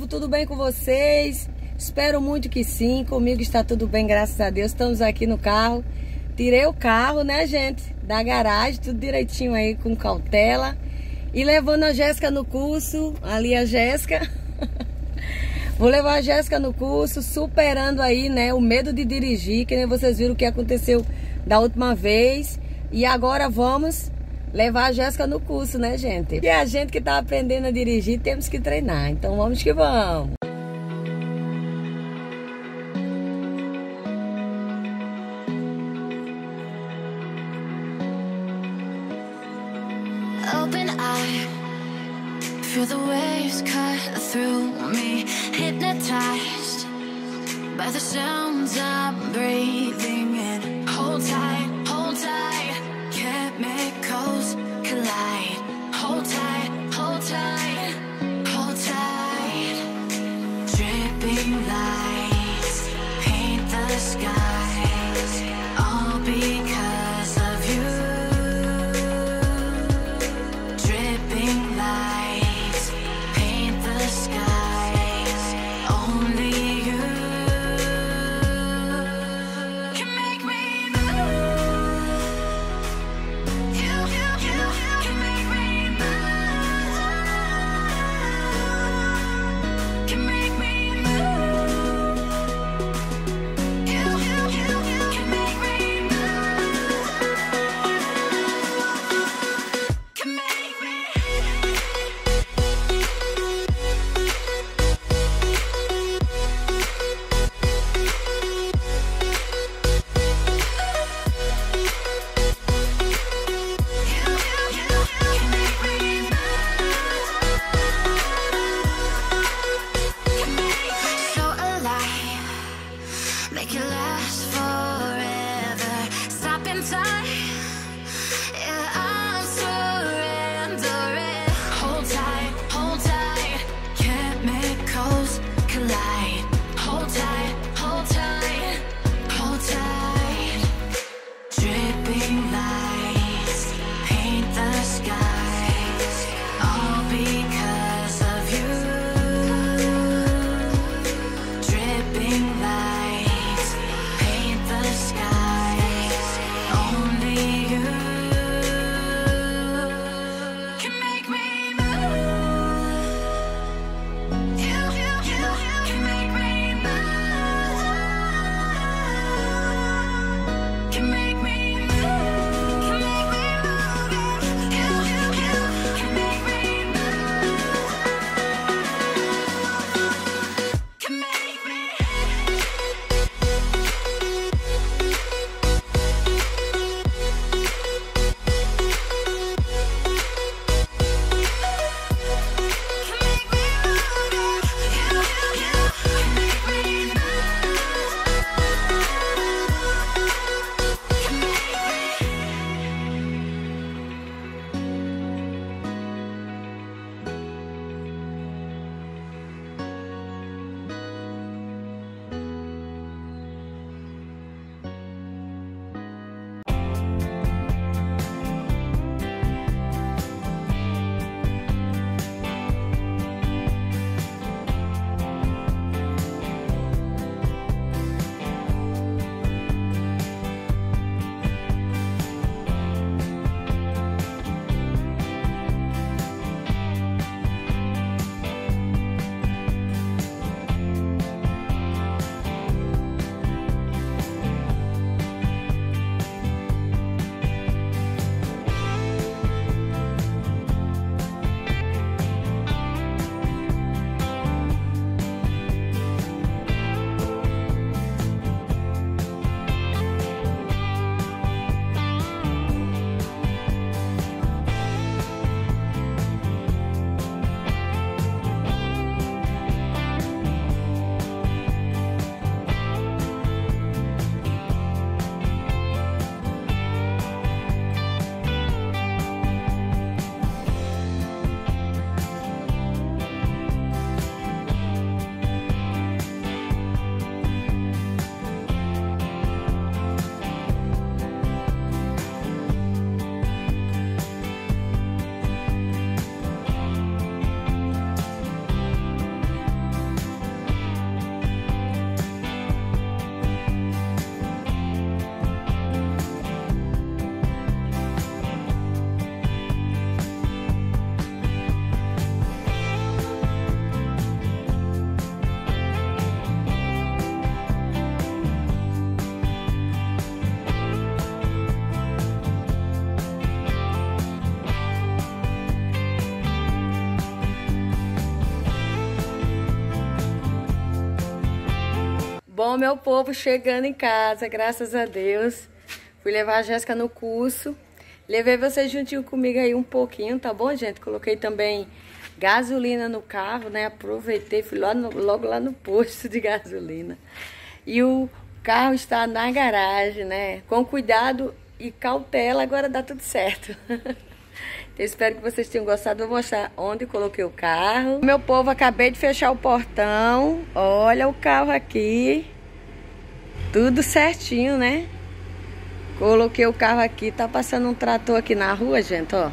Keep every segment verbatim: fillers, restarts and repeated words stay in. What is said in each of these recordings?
tudo bem com vocês? Espero muito que sim, comigo está tudo bem, graças a Deus. Estamos aqui no carro, tirei o carro, né, gente, da garagem, tudo direitinho aí, com cautela. E levando a Jéssica no curso, ali a Jéssica. Vou levar a Jéssica no curso, superando aí, né, o medo de dirigir, que nem vocês viram o que aconteceu da última vez. E agora vamos levar a Jéssica no curso, né, gente? E a gente que tá aprendendo a dirigir, temos que treinar. Então vamos que vamos. Open eye, feel the waves cut through me, hypnotized by the sounds I'm breathing in. Hold tight, hold tight, chemicals collide. Hold tight, hold tight, hold tight. Dripping lights paint the skies, all because of you. Dripping lights paint the skies, only you can make me move. You, you, you can make me move. Can make me move. You, you, you can make me move. Can make me. So alive, make it last forever. Stop in time, yeah, I'm surrendering. Hold tight, hold tight, chemicals collide. Hold tight, hold tight, hold tight. Dripping lights paint the skies, all because of you. Dripping lights paint the skies, only Bom, meu povo, chegando em casa, graças a Deus. Fui levar a Jéssica no curso. Levei vocês juntinho comigo aí um pouquinho, tá bom, gente? Coloquei também gasolina no carro, né? Aproveitei, fui lá no, logo lá no posto de gasolina. E o carro está na garagem, né? Com cuidado e cautela, agora dá tudo certo. Eu espero que vocês tenham gostado. Vou mostrar onde coloquei o carro. Meu povo, acabei de fechar o portão. Olha o carro aqui. Tudo certinho, né? Coloquei o carro aqui. Tá passando um trator aqui na rua, gente, ó.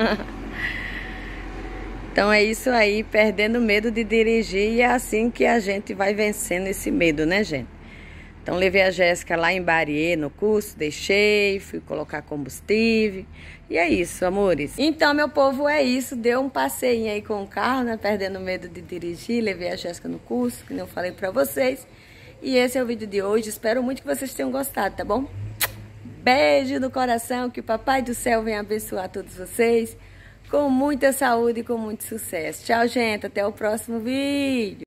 Então é isso aí, perdendo medo de dirigir. E é assim que a gente vai vencendo esse medo, né, gente? Então levei a Jéssica lá em Bariê no curso, deixei, fui colocar combustível. E é isso, amores. Então, meu povo, é isso. Deu um passeio aí com o carro, né? Perdendo medo de dirigir. Levei a Jéssica no curso, que eu falei pra vocês. E esse é o vídeo de hoje. Espero muito que vocês tenham gostado, tá bom? Beijo no coração. Que o Papai do Céu venha abençoar todos vocês. Com muita saúde e com muito sucesso. Tchau, gente. Até o próximo vídeo.